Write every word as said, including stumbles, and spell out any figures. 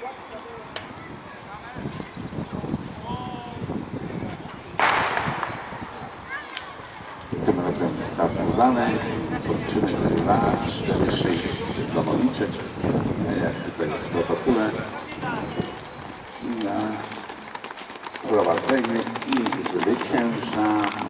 Tym razem start udany, odczynek dwa, cztery, sześć zamowniczek, jak tutaj jest w protokole. I na prowadzeniu i zwycięża